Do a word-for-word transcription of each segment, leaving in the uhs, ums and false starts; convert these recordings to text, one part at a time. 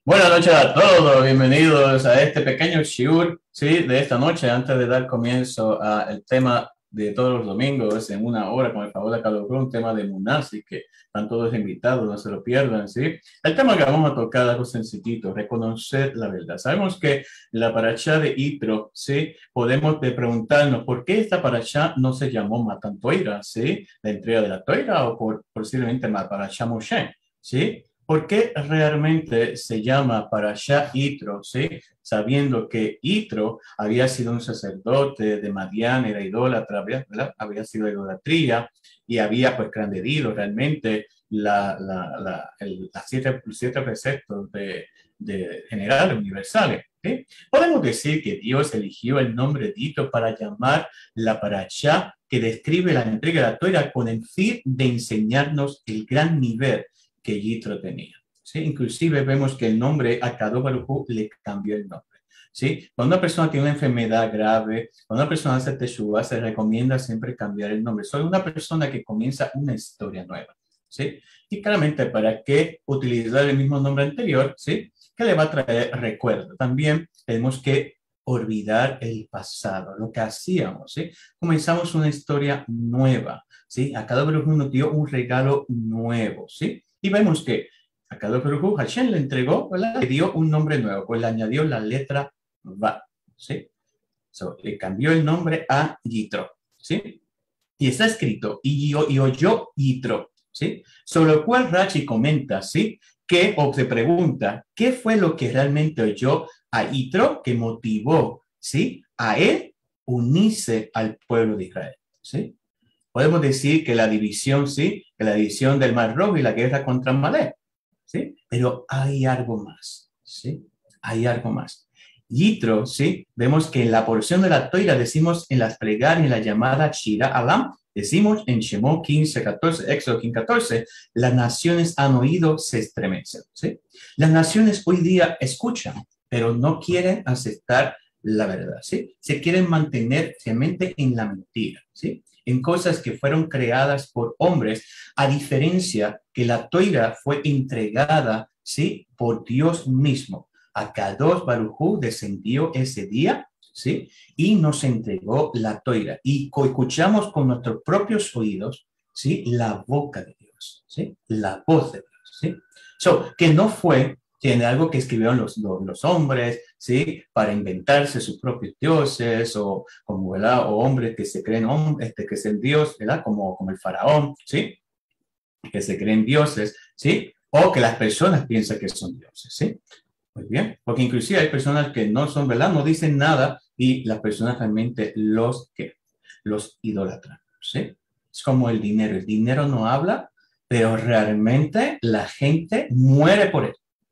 Buenas noches a todos, bienvenidos a este pequeño shiur, ¿sí? De esta noche, antes de dar comienzo al tema de todos los domingos en una hora, con el favor de Carlos Cruz, un tema de Muná, así que están todos invitados, no se lo pierdan, ¿sí? El tema que vamos a tocar es algo sencillito, reconocer la verdad. Sabemos que la parashá de Yitro, ¿sí? Podemos preguntarnos por qué esta parashá no se llamó Matan Toira, ¿sí? La entrega de la Toira o por, posiblemente parashá Moshe, ¿sí? ¿Por qué realmente se llama Parashá Yitro? ¿Sí? Sabiendo que Yitro había sido un sacerdote de Madián, era idólatra, ¿verdad? Había sido idolatría y había pues transgredido realmente la, la, la, el, las siete, siete preceptos de, de generales universales. ¿Sí? Podemos decir que Dios eligió el nombre de Yitro para llamar la Parashá que describe la entrega de la Torah con el fin de enseñarnos el gran nivel que Yitro tenía. ¿Sí? Inclusive vemos que el nombre a Kadosh Baruj Hu le cambió el nombre. ¿Sí? Cuando una persona tiene una enfermedad grave, cuando una persona hace teshuva, se recomienda siempre cambiar el nombre. Soy una persona que comienza una historia nueva. ¿Sí? Y claramente, ¿para qué utilizar el mismo nombre anterior? ¿Sí? Que le va a traer recuerdo. También tenemos que olvidar el pasado, lo que hacíamos, ¿sí? Comenzamos una historia nueva, ¿sí? A cada uno nos dio un regalo nuevo, ¿sí? Y vemos que a cada uno Hashem le entregó, ¿verdad? Le dio un nombre nuevo, pues le añadió la letra Va, ¿sí? So, le cambió el nombre a Yitro, ¿sí? Y está escrito, y, yo, y oyó Yitro, ¿sí? Sobre lo cual Rashi comenta, ¿sí? Que, o se pregunta, ¿qué fue lo que realmente oyó a Yitro que motivó, ¿sí? A él unirse al pueblo de Israel, ¿sí? Podemos decir que la división, ¿sí? Que la división del Mar Rojo y la guerra contra Amalek, ¿sí? Pero hay algo más, ¿sí? Hay algo más. Yitro, ¿sí? Vemos que en la porción de la Toira decimos en las plegarias, en la llamada Shira Alam, decimos en Shemot quince, catorce, Éxodo quince, catorce, las naciones han oído, se estremecen, ¿sí? Las naciones hoy día escuchan, pero no quieren aceptar la verdad, ¿sí? Se quieren mantener realmente en la mentira, ¿sí? En cosas que fueron creadas por hombres, a diferencia que la Toira fue entregada, ¿sí? Por Dios mismo. A Kadosh Baruj Hu descendió ese día, ¿sí? Y nos entregó la Toira. Y escuchamos con nuestros propios oídos, ¿sí? La boca de Dios, ¿sí? La voz de Dios, ¿sí? So, que no fue tiene algo que escribieron los, los, los hombres, ¿sí? Para inventarse sus propios dioses o, como, ¿verdad? O hombres que se creen, este, que es el dios, ¿verdad? Como, como el faraón, ¿sí? Que se creen dioses, ¿sí? O que las personas piensan que son dioses, ¿sí? Muy bien, porque inclusive hay personas que no son, ¿verdad? No dicen nada y las personas realmente los que los idolatran, ¿sí? Es como el dinero, el dinero no habla, pero realmente la gente muere por él.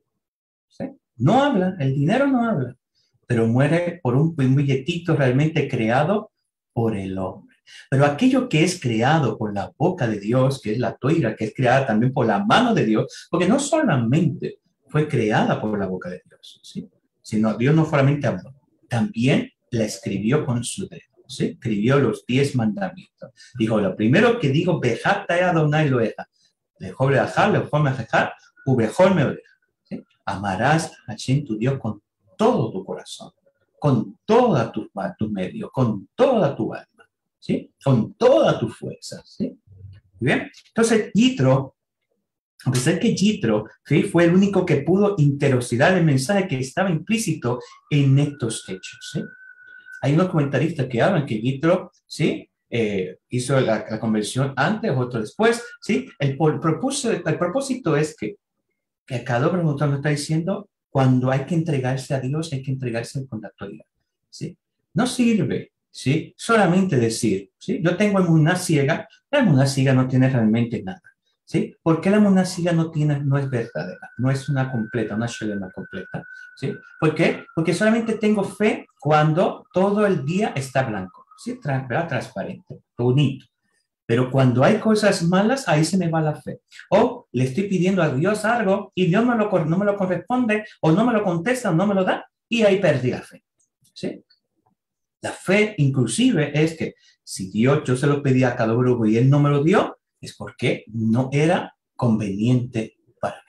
¿Sí? No habla, el dinero no habla, pero muere por un, un billetito realmente creado por el hombre. Pero aquello que es creado por la boca de Dios, que es la toira, que es creada también por la mano de Dios, porque no solamente fue creada por la boca de Dios, ¿sí? Sino Dios no solamente habló, también la escribió con su dedo, ¿sí? Escribió los diez mandamientos. Dijo, lo primero que dijo, Bejata Adonai Loeja, Lejol Leajar, Lejol Mejejar, Ubejol Meoreja. Amarás a Hashem tu Dios con todo tu corazón, con toda tu, tu medio, con toda tu alma, ¿sí? Con toda tu fuerza, ¿sí? Bien, entonces Yitro, a pesar que Yitro, ¿sí? Fue el único que pudo interiorizar el mensaje que estaba implícito en estos hechos, ¿sí? Hay unos comentaristas que hablan que Yitro, ¿sí? Eh, hizo la, la conversión antes, otro después, ¿sí? El, el, propósito, el propósito es que que cada uno nos está diciendo, cuando hay que entregarse a Dios, hay que entregarse con la autoridad, ¿sí? No sirve, ¿sí? Solamente decir, ¿sí? Yo tengo emuná ciega, la emuná ciega no tiene realmente nada, ¿sí? ¿Por qué la emuná ciega no, tiene, no es verdadera? No es una completa, una shelema completa, ¿sí? ¿Por qué? Porque solamente tengo fe cuando todo el día está blanco, ¿sí? Tra transparente, bonito. Pero cuando hay cosas malas, ahí se me va la fe. O le estoy pidiendo a Dios algo y Dios me lo, no me lo corresponde, o no me lo contesta, o no me lo da, y ahí perdí la fe. ¿Sí? La fe, inclusive, es que si Dios, yo se lo pedí a cada uno y Él no me lo dio, es porque no era conveniente para mí.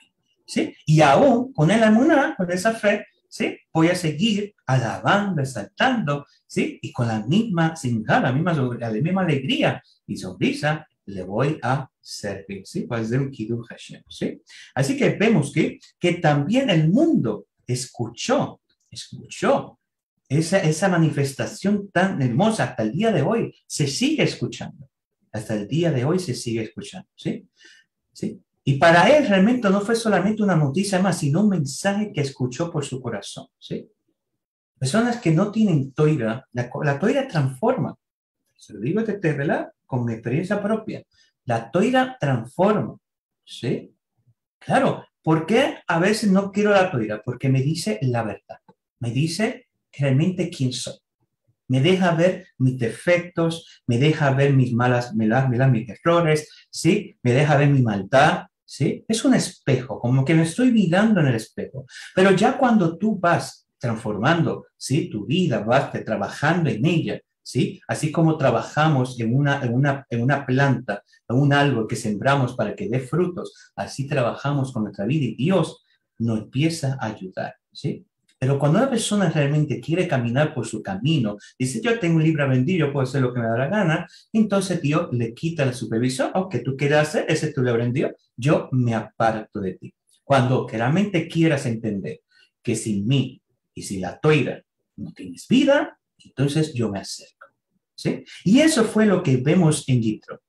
¿sí? Y aún con el emuná, con esa fe, ¿sí? Voy a seguir alabando, exaltando, ¿sí? Y con la misma simja, la misma, la misma alegría y sonrisa, le voy a servir, ¿sí? Va a ser un Kiddush Hashem, ¿sí? Así que vemos que, que también el mundo escuchó, escuchó esa, esa manifestación tan hermosa hasta el día de hoy, se sigue escuchando. Hasta el día de hoy se sigue escuchando, ¿sí? ¿Sí? Y para él realmente no fue solamente una noticia más, sino un mensaje que escuchó por su corazón, ¿sí? Personas que no tienen toira, la, la toira transforma. Se lo digo desde, ¿verdad? Con mi experiencia propia. La toira transforma, ¿sí? Claro, ¿por qué a veces no quiero la toira? Porque me dice la verdad. Me dice realmente quién soy. Me deja ver mis defectos, me deja ver mis malas, me da, me da mis errores, ¿sí? Me deja ver mi maldad, ¿sí? Es un espejo, como que me estoy mirando en el espejo. Pero ya cuando tú vas transformando, ¿sí? Tu vida, vas trabajando en ella, ¿sí? Así como trabajamos en una, en una, en una planta, en un árbol que sembramos para que dé frutos, así trabajamos con nuestra vida y Dios nos empieza a ayudar, ¿sí? Pero cuando una persona realmente quiere caminar por su camino, dice, yo tengo un libre albedrío, puedo hacer lo que me da la gana, entonces Dios le quita la supervisión, o que tú quieras hacer, ese es tu libre albedrío, yo me aparto de ti. Cuando realmente quieras entender que sin mí y sin la toira no tienes vida, entonces yo me acerco, ¿sí? Y eso fue lo que vemos en Yitro.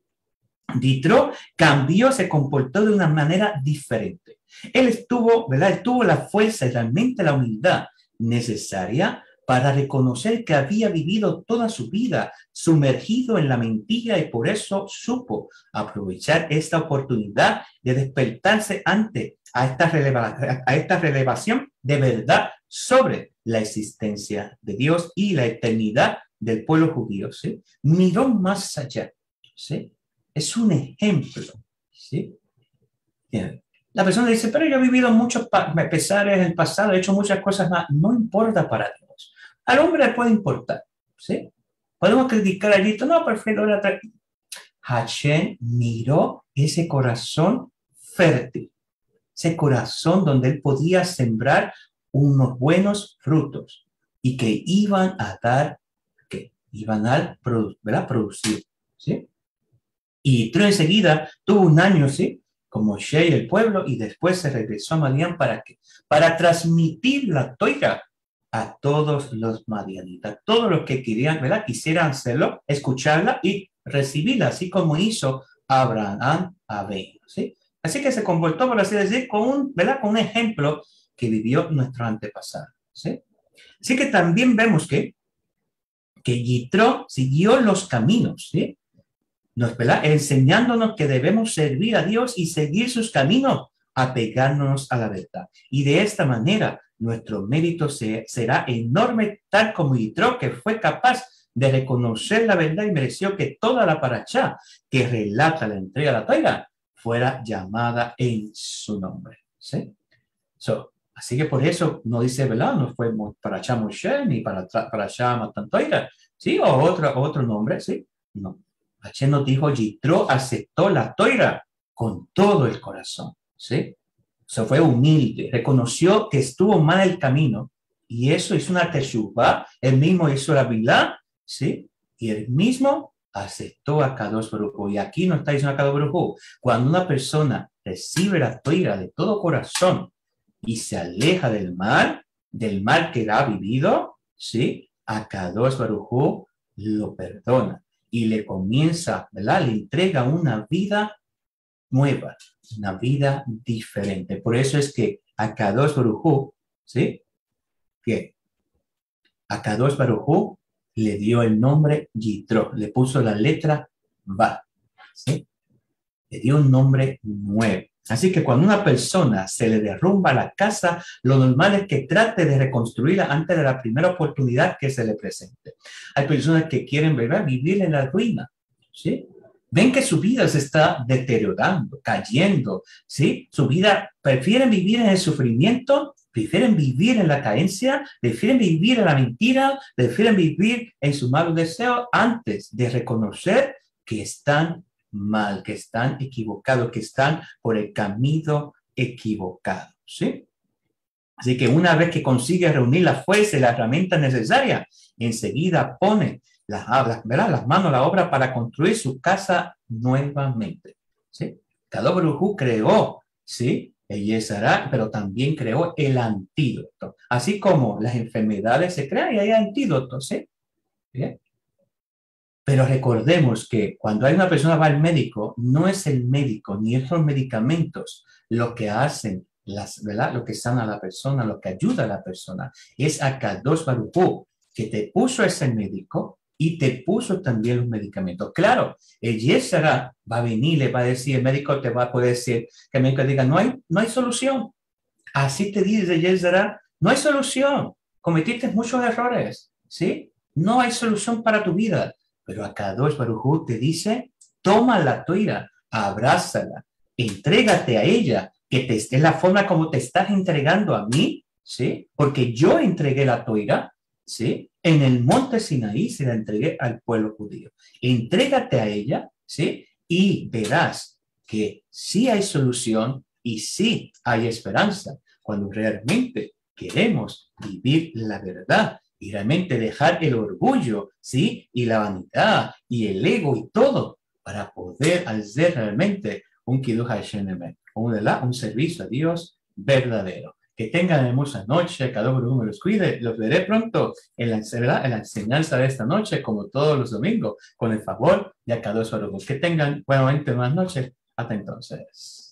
Yitro cambió, se comportó de una manera diferente. Él estuvo, ¿verdad? Él tuvo la fuerza y realmente la humildad necesaria para reconocer que había vivido toda su vida sumergido en la mentira y por eso supo aprovechar esta oportunidad de despertarse ante a esta, releva, a esta revelación de verdad sobre la existencia de Dios y la eternidad del pueblo judío, ¿sí? Miró más allá, ¿sí? Es un ejemplo, ¿sí? Bien. La persona dice, pero yo he vivido muchos pesares en el pasado, he hecho muchas cosas más. No importa para Dios. Al hombre le puede importar, ¿sí? Podemos criticar allí, no, prefiero la otra. Hashem miró ese corazón fértil, ese corazón donde él podía sembrar unos buenos frutos y que iban a dar, que iban a ¿verdad? producir, ¿sí? Y Yitro enseguida tuvo un año, ¿sí? Como Shei el pueblo, y después se regresó a Madián para qué? Para transmitir la toira a todos los madianitas, todos los que querían, ¿verdad? Quisieran hacerlo, escucharla y recibirla, así como hizo Abraham Abel, ¿sí? Así que se comportó, por así decir, con un, ¿verdad? Con un ejemplo que vivió nuestro antepasado, ¿sí? Así que también vemos que, que Yitro siguió los caminos, ¿sí? Nos, ¿verdad? Enseñándonos que debemos servir a Dios y seguir sus caminos, apegarnos a la verdad. Y de esta manera, nuestro mérito se, será enorme, tal como Yitro, que fue capaz de reconocer la verdad y mereció que toda la parachá que relata la entrega de la toira fuera llamada en su nombre. ¿Sí? So, así que por eso no dice, ¿verdad? No fue parachá Moshe ni para parachá Matan Toira, ¿sí? O otro, otro nombre, ¿sí? No. Hashem nos dijo, Yitro aceptó la toira con todo el corazón, ¿sí? Se fue humilde, reconoció que estuvo mal el camino y eso hizo una teshuvah, él mismo hizo la bilá, ¿sí? Y él mismo aceptó a Kadosh Baruj Hu. Y aquí no está diciendo a Kadosh Baruj Hu. Cuando una persona recibe la toira de todo corazón y se aleja del mal, del mal que ha vivido, ¿sí? A Kadosh Baruj Hu lo perdona y le comienza, ¿verdad? Le entrega una vida nueva, una vida diferente. Por eso es que a Kadosh Baruj Hu, ¿sí? Que a Kadosh Baruj Hu le dio el nombre Yitro, le puso la letra Va, ¿sí? Le dio un nombre nuevo. Así que cuando una persona se le derrumba la casa, lo normal es que trate de reconstruirla antes de la primera oportunidad que se le presente. Hay personas que quieren, ¿verdad?, vivir en la ruina, ¿sí? Ven que su vida se está deteriorando, cayendo, ¿sí? Su vida, prefieren vivir en el sufrimiento, prefieren vivir en la carencia, prefieren vivir en la mentira, prefieren vivir en su mal deseo antes de reconocer que están mal, que están equivocados, que están por el camino equivocado, ¿sí? Así que una vez que consigue reunir la fuerza y la herramienta necesaria, enseguida pone las, las, ¿verdad? las manos a la obra para construir su casa nuevamente, ¿sí? Kadosh Baruj Hu creó, ¿sí? El Yetzirah, pero también creó el antídoto. Así como las enfermedades se crean y hay antídotos, ¿sí? ¿Bien? Pero recordemos que cuando hay una persona va al médico, no es el médico ni esos medicamentos lo que hacen, las, ¿verdad? Lo que sana a la persona, lo que ayuda a la persona. Es a Kadosh Baruj Hu que te puso ese médico y te puso también los medicamentos. Claro, el Yetzirah va a venir, le va a decir, el médico te va a poder decir, que el médico diga, no hay, no hay solución. Así te dice el Yetzirah, no hay solución. Cometiste muchos errores, ¿sí? No hay solución para tu vida. Pero a Kadosh Baruj Hu te dice, toma la toira, abrázala, entrégate a ella, que te, es la forma como te estás entregando a mí, ¿sí? Porque yo entregué la toira, ¿sí? En el monte Sinaí se la entregué al pueblo judío. Entrégate a ella, ¿sí? Y verás que sí hay solución y sí hay esperanza cuando realmente queremos vivir la verdad y realmente dejar el orgullo, ¿sí? Y la vanidad y el ego y todo para poder hacer realmente un Kiddush Hashem Emet, un, un servicio a Dios verdadero. Que tengan hermosa noche, cada uno me los cuide. Los veré pronto en la, en la enseñanza de esta noche, como todos los domingos, con el favor de Kadosh Baruj Hu. Que tengan buenamente buenas noches. Hasta entonces.